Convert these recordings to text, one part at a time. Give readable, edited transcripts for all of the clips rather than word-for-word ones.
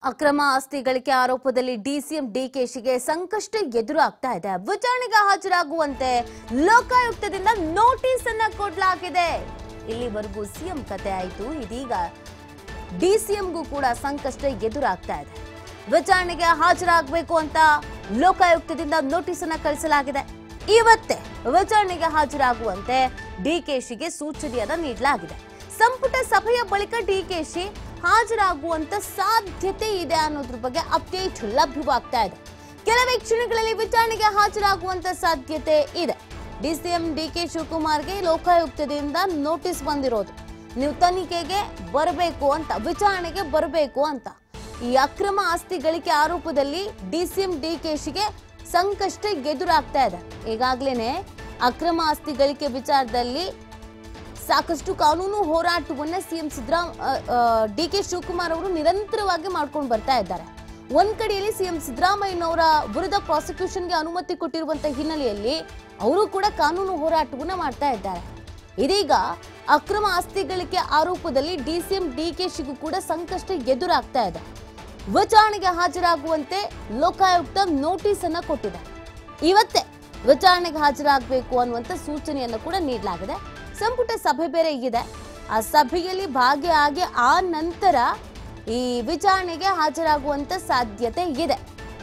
ಅಕ್ರಮ ಆಸ್ತಿ ಗಳಿಕೆ ಆರೋಪದಲ್ಲಿ ಡಿಸಿಎಂ ಡಿಕೆಶಿಗೆ ಸಂಕಷ್ಟ ಎದುರಾಗ್ತಾ ಇದೆ. ವಿಚಾರಣೆಗೆ ಹಾಜರಾಗುವಂತೆ ಲೋಕಾಯುಕ್ತದಿಂದ ನೋಟಿಸ್ ಅನ್ನು ಕೊಡಲಾಗಿದೆ. ಇಲ್ಲಿವರೆಗೂ ಸಿಎಂ ಕತೆ ಆಯಿತು, ಇದೀಗ ಡಿಸಿಎಂಗೂ ಕೂಡ ಸಂಕಷ್ಟ ಎದುರಾಗ್ತಾ ಇದೆ. ವಿಚಾರಣೆಗೆ ಹಾಜರಾಗಬೇಕು ಅಂತ ಲೋಕಾಯುಕ್ತದಿಂದ ನೋಟಿಸ್ ಅನ್ನು ಕಳಿಸಲಾಗಿದೆ. ಇವತ್ತೇ ವಿಚಾರಣೆಗೆ ಹಾಜರಾಗುವಂತೆ ಡಿಕೆಶಿಗೆ ಸೂಚನೆಯನ್ನು ನೀಡಲಾಗಿದೆ. ಸಂಪುಟ ಸಭೆಯ ಬಳಿಕ ಡಿಕೆಶಿ ಹಾಜರಾಗುವಂತ ಸಾಧ್ಯತೆ ಇದೆ ಅನ್ನೋದ್ರ ಬಗ್ಗೆ ಅಪ್ಡೇಟ್ ಲಭ್ಯವಾಗ್ತಾ ಇದೆ. ಕೆಲವೇ ಕ್ಷಣಗಳಲ್ಲಿ ವಿಚಾರಣೆಗೆ ಹಾಜರಾಗುವಂತ ಸಾಧ್ಯತೆ ಇದೆ. ಡಿಸಿಎಂ ಡಿಕೆ ಶಿವಕುಮಾರ್ಗೆ ಲೋಕಾಯುಕ್ತದಿಂದ ನೋಟಿಸ್ ಬಂದಿರೋದು, ನೀವು ತನಿಖೆಗೆ ಬರಬೇಕು ಅಂತ, ವಿಚಾರಣೆಗೆ ಬರಬೇಕು ಅಂತ. ಈ ಅಕ್ರಮ ಆಸ್ತಿ ಗಳಿಕೆ ಆರೋಪದಲ್ಲಿ ಡಿಸಿಎಂ ಡಿಕೆಶಿಗೆ ಸಂಕಷ್ಟ ಎದುರಾಗ್ತಾ ಇದೆ. ಈಗಾಗಲೇ ಅಕ್ರಮ ಆಸ್ತಿ ಗಳಿಕೆ ವಿಚಾರದಲ್ಲಿ ಸಾಕಷ್ಟು ಕಾನೂನು ಹೋರಾಟವನ್ನ ಸಿಎಂ ಡಿಕೆ ಶಿವಕುಮಾರ್ ಅವರು ನಿರಂತರವಾಗಿ ಮಾಡ್ಕೊಂಡು ಬರ್ತಾ ಇದ್ದಾರೆ. ಒಂದ್ ಕಡೆಯಲ್ಲಿ ಸಿಎಂ ಸಿದ್ದರಾಮಯ್ಯನವರ ವಿರುದ್ಧ ಪ್ರಾಸಿಕ್ಯೂಷನ್ಗೆ ಅನುಮತಿ ಕೊಟ್ಟಿರುವಂತಹ ಹಿನ್ನೆಲೆಯಲ್ಲಿ ಅವರು ಕೂಡ ಕಾನೂನು ಹೋರಾಟವನ್ನ ಮಾಡ್ತಾ ಇದ್ದಾರೆ. ಇದೀಗ ಅಕ್ರಮ ಆಸ್ತಿ ಗಳಿಕೆ ಆರೋಪದಲ್ಲಿ ಡಿಸಿಎಂ ಡಿಕೆಶಿಗೂ ಕೂಡ ಸಂಕಷ್ಟ ಎದುರಾಗ್ತಾ ಇದೆ. ವಿಚಾರಣೆಗೆ ಹಾಜರಾಗುವಂತೆ ಲೋಕಾಯುಕ್ತ ನೋಟಿಸ್ ಅನ್ನ ಕೊಟ್ಟಿದೆ. ಇವತ್ತೇ ವಿಚಾರಣೆಗೆ ಹಾಜರಾಗಬೇಕು ಅನ್ನುವಂತ ಸೂಚನೆಯನ್ನು ಕೂಡ ನೀಡಲಾಗಿದೆ. ಸಂಪುಟ ಸಭೆ ಬೇರೆ ಇದೆ. ಆ ಸಭೆಯಲ್ಲಿ ಭಾಗಿಯಾಗಿ ಆ ನಂತರ ಈ ವಿಚಾರಣೆಗೆ ಹಾಜರಾಗುವಂತ ಸಾಧ್ಯತೆ ಇದೆ.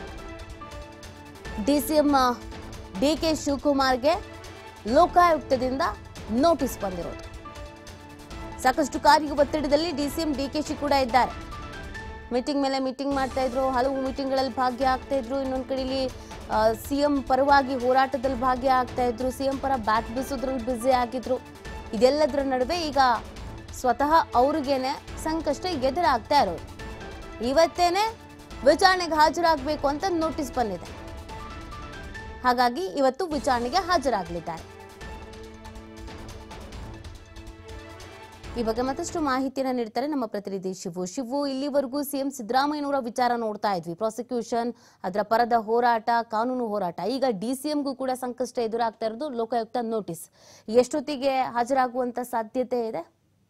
ಡಿಸಿಎಂ ಡಿಕೆ ಶಿವಕುಮಾರ್ಗೆ ಲೋಕಾಯುಕ್ತದಿಂದ ನೋಟಿಸ್ ಬಂದಿರೋದು. ಸಾಕಷ್ಟು ಕಾರ್ಯ ಒತ್ತಡದಲ್ಲಿ ಡಿಸಿಎಂ ಡಿಕೆಶಿ ಕೂಡ ಇದ್ದಾರೆ. ಮೀಟಿಂಗ್ ಮೇಲೆ ಮೀಟಿಂಗ್ ಮಾಡ್ತಾ ಇದ್ರು, ಹಲವು ಮೀಟಿಂಗ್ಗಳಲ್ಲಿ ಭಾಗಿಯಾಗ್ತಾ ಇದ್ರು. ಇನ್ನೊಂದು ಕಡೆಯಲ್ಲಿ ಸಿಎಂ ಪರವಾಗಿ ಹೋರಾಟದಲ್ಲಿ ಭಾಗಿಯಾಗ್ತಾ ಇದ್ರು, ಸಿಎಂ ಪರ ಬ್ಯಾಟ್ ಬೀಸೋದ್ರಲ್ಲಿ ಬ್ಯುಸಿ ಆಗಿದ್ರು. ಇದೆಲ್ಲದರ ನಡುವೆ ಈಗ ಸ್ವತಃ ಅವ್ರಿಗೇನೆ ಸಂಕಷ್ಟ ಎದುರಾಗ್ತಾ ಇರೋದು. ಇವತ್ತೇನೆ ವಿಚಾರಣೆಗೆ ಹಾಜರಾಗಬೇಕು ಅಂತ ನೋಟಿಸ್ ಬಂದಿದೆ. ಹಾಗಾಗಿ ಇವತ್ತು ವಿಚಾರಣೆಗೆ ಹಾಜರಾಗಲಿದ್ದಾರೆ. ಈ ಬಗ್ಗೆ ಮತ್ತಷ್ಟು ಮಾಹಿತಿಯನ್ನ ನೀಡ್ತಾರೆ ನಮ್ಮ ಪ್ರತಿನಿಧಿ ಶಿವು. ಇಲ್ಲಿವರೆಗೂ ಸಿಎಂ ಸಿದ್ದರಾಮಯ್ಯನವರ ವಿಚಾರ ನೋಡ್ತಾ ಇದ್ವಿ, ಪ್ರಾಸಿಕ್ಯೂಷನ್, ಅದರ ಪರದ ಹೋರಾಟ, ಕಾನೂನು ಹೋರಾಟ. ಈಗ ಡಿಸಿಎಂಗೂ ಕೂಡ ಸಂಕಷ್ಟ ಎದುರಾಗ್ತಾ ಇರೋದು ಲೋಕಾಯುಕ್ತ ನೋಟಿಸ್. ಎಷ್ಟೊತ್ತಿಗೆ ಹಾಜರಾಗುವಂತ ಸಾಧ್ಯತೆ ಇದೆ?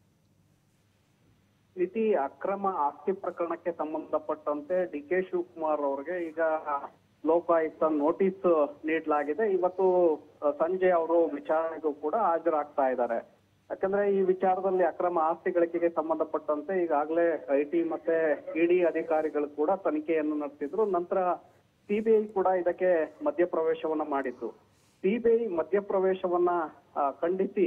ರೀತಿ ಅಕ್ರಮ ಆಸ್ತಿ ಪ್ರಕರಣಕ್ಕೆ ಸಂಬಂಧಪಟ್ಟಂತೆ ಡಿಕೆ ಶಿವಕುಮಾರ್ ಅವರಿಗೆ ಈಗ ಲೋಕಾಯುಕ್ತ ನೋಟಿಸ್ ನೀಡಲಾಗಿದೆ. ಇವತ್ತು ಸಂಜೆ ಅವರು ವಿಚಾರಣೆಗೂ ಕೂಡ ಹಾಜರಾಗ್ತಾ ಇದ್ದಾರೆ. ಯಾಕಂದ್ರೆ ಈ ವಿಚಾರದಲ್ಲಿ ಅಕ್ರಮ ಆಸ್ತಿ ಗಳಿಕೆಗೆ ಸಂಬಂಧಪಟ್ಟಂತೆ ಈಗಾಗಲೇ ಐಟಿ ಮತ್ತೆ ಇಡಿ ಅಧಿಕಾರಿಗಳು ಕೂಡ ತನಿಖೆಯನ್ನು ನಡೆಸಿದ್ರು. ನಂತರ ಸಿಬಿಐ ಕೂಡ ಇದಕ್ಕೆ ಮಧ್ಯಪ್ರವೇಶವನ್ನ ಮಾಡಿತ್ತು. ಸಿಬಿಐ ಮಧ್ಯಪ್ರವೇಶವನ್ನ ಖಂಡಿಸಿ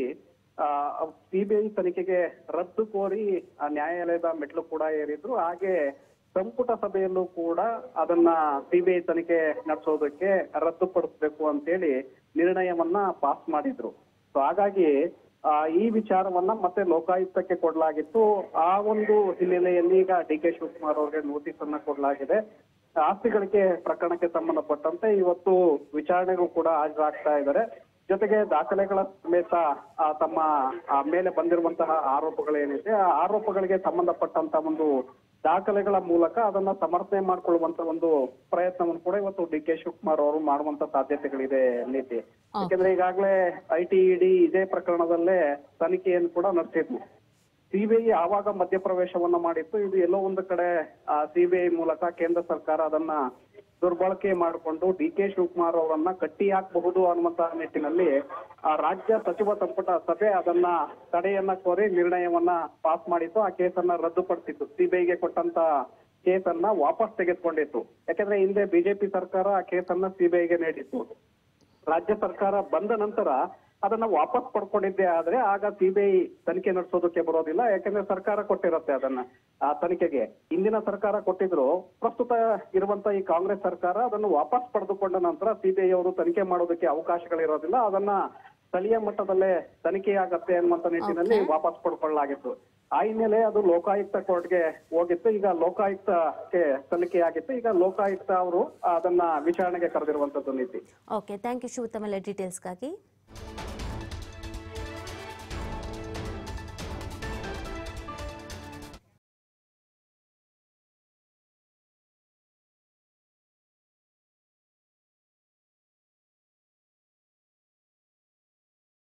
ಸಿಬಿಐ ತನಿಖೆಗೆ ರದ್ದು ಕೋರಿ ನ್ಯಾಯಾಲಯದ ಮೆಟ್ಲು ಕೂಡ ಏರಿದ್ರು. ಹಾಗೆ ಸಂಪುಟ ಸಭೆಯಲ್ಲೂ ಕೂಡ ಅದನ್ನ ಸಿಬಿಐ ತನಿಖೆ ನಡೆಸೋದಕ್ಕೆ ರದ್ದುಪಡಿಸಬೇಕು ಅಂತೇಳಿ ನಿರ್ಣಯವನ್ನ ಪಾಸ್ ಮಾಡಿದ್ರು. ಸೊ ಹಾಗಾಗಿ ಈ ವಿಚಾರವನ್ನ ಮತ್ತೆ ಲೋಕಾಯುಕ್ತಕ್ಕೆ ಕೊಡಲಾಗಿತ್ತು. ಆ ಒಂದು ಹಿನ್ನೆಲೆಯಲ್ಲಿ ಈಗ ಡಿಕೆ ಶಿವಕುಮಾರ್ ಅವರಿಗೆ ನೋಟಿಸ್ ಅನ್ನ ಕೊಡಲಾಗಿದೆ. ಆಸ್ತಿ ಗಳಿಕೆ ಪ್ರಕರಣಕ್ಕೆ ಸಂಬಂಧಪಟ್ಟಂತೆ ಇವತ್ತು ವಿಚಾರಣೆಗೂ ಕೂಡ ಹಾಜರಾಗ್ತಾ ಇದ್ದಾರೆ. ಜೊತೆಗೆ ದಾಖಲೆಗಳ ಸಮೇತ ತಮ್ಮ ಮೇಲೆ ಬಂದಿರುವಂತಹ ಆರೋಪಗಳೇನಿದೆ ಆ ಆರೋಪಗಳಿಗೆ ಸಂಬಂಧಪಟ್ಟಂತ ಒಂದು ದಾಖಲೆಗಳ ಮೂಲಕ ಅದನ್ನ ಸಮರ್ಥನೆ ಮಾಡ್ಕೊಳ್ಳುವಂತ ಒಂದು ಪ್ರಯತ್ನವನ್ನು ಕೂಡ ಇವತ್ತು ಡಿಕೆ ಶಿವಕುಮಾರ್ ಅವರು ಮಾಡುವಂತ ಸಾಧ್ಯತೆಗಳಿದೆ ನೀತಿ. ಯಾಕಂದ್ರೆ ಈಗಾಗಲೇ ಐಟಿ ಇಡಿ ಇದೇ ಪ್ರಕರಣದಲ್ಲೇ ತನಿಖೆಯನ್ನು ಕೂಡ ನಡೆಸಿದ್ವು. ಸಿಬಿಐ ಆವಾಗ ಮಧ್ಯಪ್ರವೇಶವನ್ನ ಮಾಡಿತ್ತು. ಇದು ಎಲ್ಲೋ ಒಂದು ಕಡೆ ಸಿಬಿಐ ಮೂಲಕ ಕೇಂದ್ರ ಸರ್ಕಾರ ಅದನ್ನ ದುರ್ಬಳಕೆ ಮಾಡಿಕೊಂಡು ಡಿಕೆ ಶಿವಕುಮಾರ್ ಅವರನ್ನ ಕಟ್ಟಿ ಹಾಕಬಹುದು ಅನ್ನುವಂತ ನಿಟ್ಟಿನಲ್ಲಿ ರಾಜ್ಯ ಸಚಿವ ಸಂಪುಟ ಸಭೆ ಅದನ್ನ ತಡೆಯನ್ನ ಕೋರಿ ನಿರ್ಣಯವನ್ನ ಪಾಸ್ ಮಾಡಿತ್ತು. ಆ ಕೇಸನ್ನ ರದ್ದುಪಡಿಸಿತ್ತು. ಸಿಬಿಐಗೆ ಕೊಟ್ಟಂತ ಕೇಸನ್ನ ವಾಪಸ್ ತೆಗೆದುಕೊಂಡಿತ್ತು. ಯಾಕಂದ್ರೆ ಹಿಂದೆ ಬಿಜೆಪಿ ಸರ್ಕಾರ ಆ ಕೇಸನ್ನ ಸಿಬಿಐಗೆ ನೀಡಿತ್ತು. ರಾಜ್ಯ ಸರ್ಕಾರ ಬಂದ ನಂತರ ಅದನ್ನ ವಾಪಸ್ ಪಡ್ಕೊಂಡಿದ್ದೆ ಆದ್ರೆ ಆಗ ಸಿಬಿಐ ತನಿಖೆ ನಡೆಸೋದಕ್ಕೆ ಬರೋದಿಲ್ಲ. ಯಾಕಂದ್ರೆ ಸರ್ಕಾರ ಕೊಟ್ಟಿರುತ್ತೆ ಅದನ್ನ ಆ ತನಿಖೆಗೆ. ಇಂದಿನ ಸರ್ಕಾರ ಕೊಟ್ಟಿದ್ರು, ಪ್ರಸ್ತುತ ಇರುವಂತ ಈ ಕಾಂಗ್ರೆಸ್ ಸರ್ಕಾರ ಅದನ್ನು ವಾಪಸ್ ಪಡೆದುಕೊಂಡ ನಂತರ ಸಿಬಿಐ ಅವರು ತನಿಖೆ ಮಾಡೋದಕ್ಕೆ ಅವಕಾಶಗಳಿರೋದಿಲ್ಲ. ಅದನ್ನ ಸ್ಥಳೀಯ ಮಟ್ಟದಲ್ಲೇ ತನಿಖೆಯಾಗತ್ತೆ ಅನ್ನುವಂತ ನಿಟ್ಟಿನಲ್ಲಿ ವಾಪಸ್ ಪಡ್ಕೊಳ್ಳಲಾಗಿತ್ತು. ಆ ಹಿನ್ನೆಲೆ ಅದು ಲೋಕಾಯುಕ್ತ ಕೋರ್ಟ್ಗೆ ಹೋಗಿತ್ತು. ಈಗ ಲೋಕಾಯುಕ್ತಕ್ಕೆ ತನಿಖೆಯಾಗಿತ್ತು. ಈಗ ಲೋಕಾಯುಕ್ತ ಅವರು ಅದನ್ನ ವಿಚಾರಣೆಗೆ ಕರೆದಿರುವಂತದ್ದು ನೀತಿ. ಓಕೆ, ಥ್ಯಾಂಕ್ ಯು ಶಿವು, ತಮ್ಮೆಲ್ಲ ಡೀಟೇಲ್ಸ್ಗಾಗಿ.